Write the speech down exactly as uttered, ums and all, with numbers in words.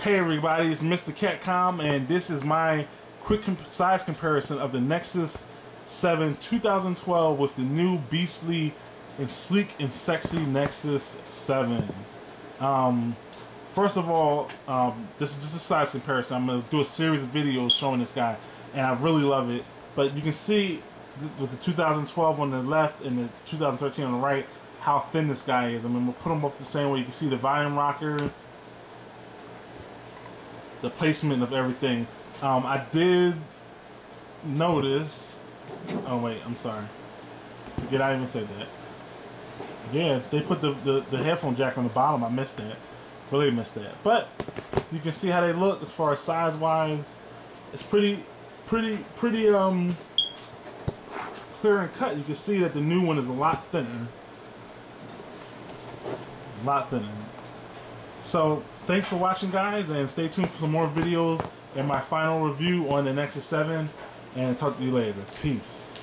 Hey everybody, it's Mister Catcom, and this is my quick comp size comparison of the Nexus seven two thousand twelve with the new beastly and sleek and sexy Nexus seven. Um, first of all, um, this is just a size comparison. I'm going to do a series of videos showing this guy, and I really love it. But you can see th with the two thousand twelve on the left and the two thousand thirteen on the right, how thin this guy is. I mean, we'll put them up the same way. You can see the volume rocker, the placement of everything. Um, I did notice. Oh wait, I'm sorry. Forget I even said that. Yeah, they put the, the the headphone jack on the bottom. I missed that. Really missed that. But you can see how they look as far as size wise. It's pretty, pretty, pretty um clear and cut. You can see that the new one is a lot thinner. A lot thinner. So thanks for watching, guys, and stay tuned for some more videos and my final review on the Nexus seven, and talk to you later. Peace.